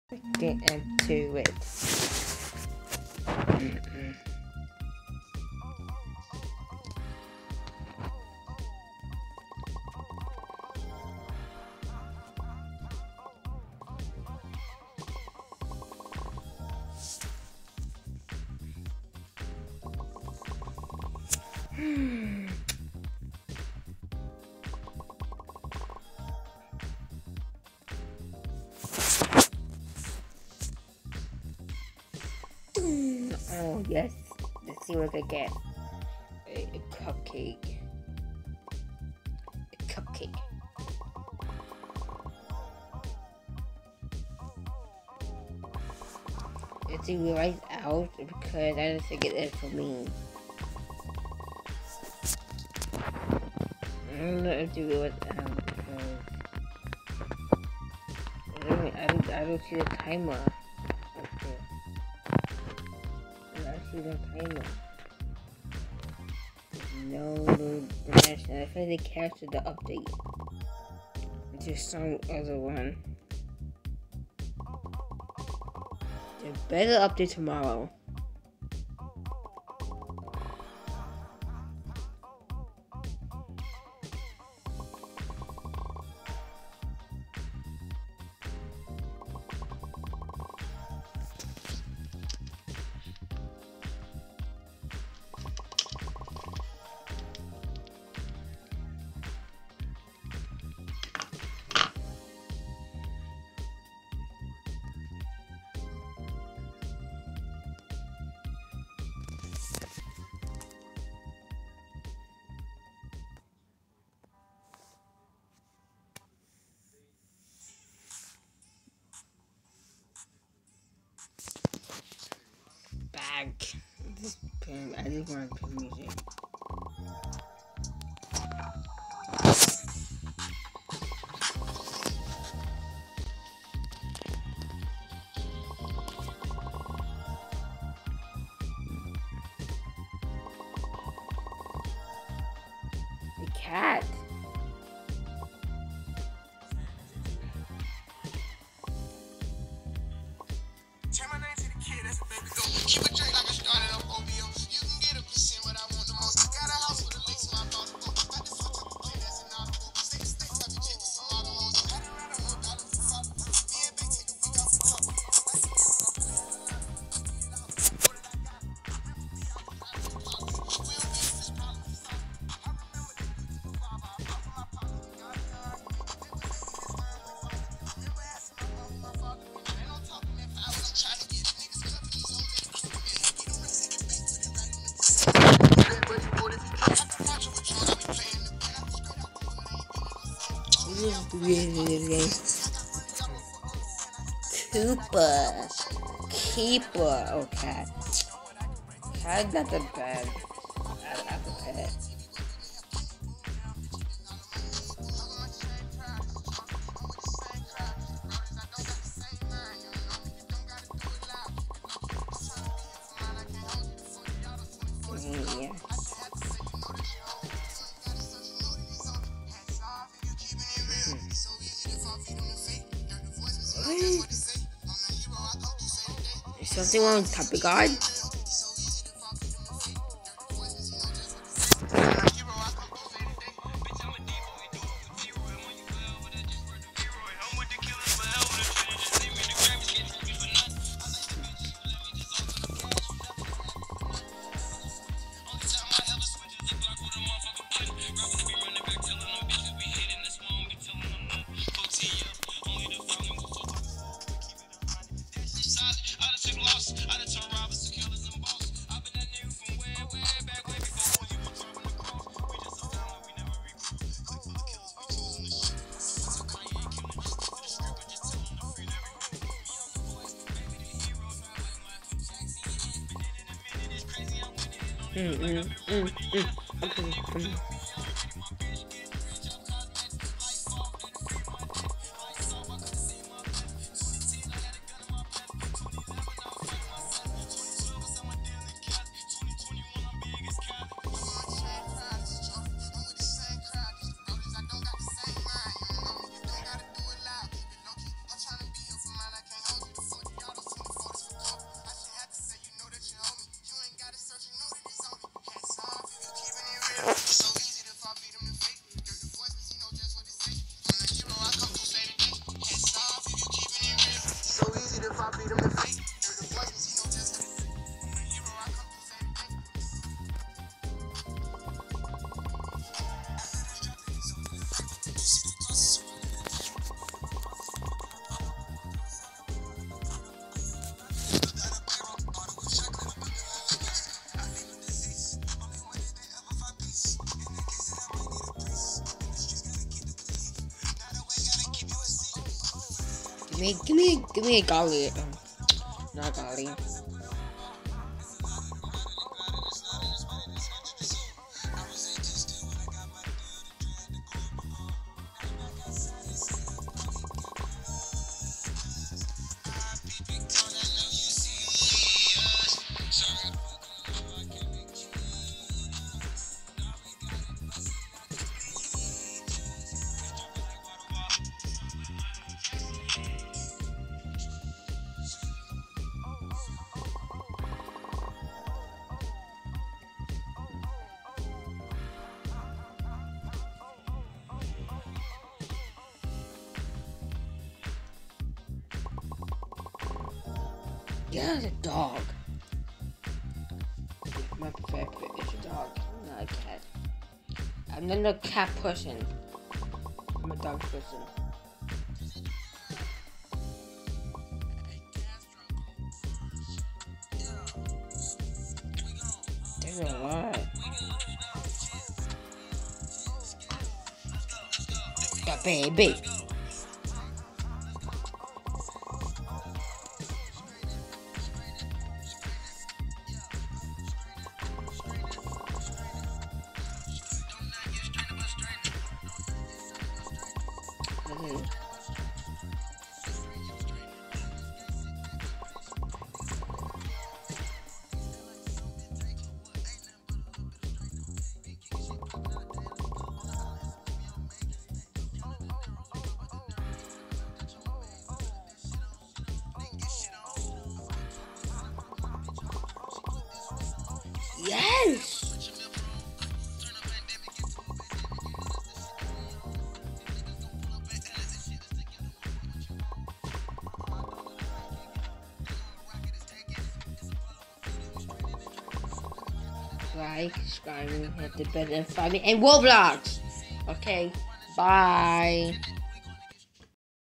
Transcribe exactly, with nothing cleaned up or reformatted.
Get into it. Oh yes, let's see what I get. A, a cupcake. A cupcake. Let's see right out because I didn't think it is for me. I don't know if you was out because I don't, I don't, I don't see the timer. Okay. I see the timer. No notification. I think they captured the update. Just some other one. They better update tomorrow. Bag. This pen, I just want to put music. The cat. Turn my name to the kid, that's a baby go. Keep a drink like I started up O B O. You can get a percent what I want the most. I got a house with a lake to my boss. Got this fuck up a kid that's an audible. Six six type of chick with some auto hoes. Had it around a whole dollar for fuck. Me and Big take a week off the top. That's a girl off the top. What did I got? Remember me, I was out of the box. We'll be this problem to solve. I remember that you took a five. I pop in my pocket. Got a gun. Remember making this firm with fuck. Remember asking my mom, my father. Ain't no talking that I was trying to get niggas covered these old niggas. Get them racks, take it back to the right in the pussy. That buddy boy, if you can't, I can watch you with you. I be playing the pen. I was straight out the hood. I ain't been in the sun. This is the beginning of this game. Cooper. Keeper. Oh, cat. Cat's not that bad. I like the pet. Yeah. Is something wrong with Topic God? Mm, mm, mm, mm. Okay, come on. me, give me, give me a golly. Um, not golly. Yeah, the dog. My favorite is a dog, not a cat. I'm not a cat person. I'm a dog person. There's a lot. The baby. Mm-hmm. Yes! Like, subscribe, hit the bell, and find me, and Roblox! Okay, bye!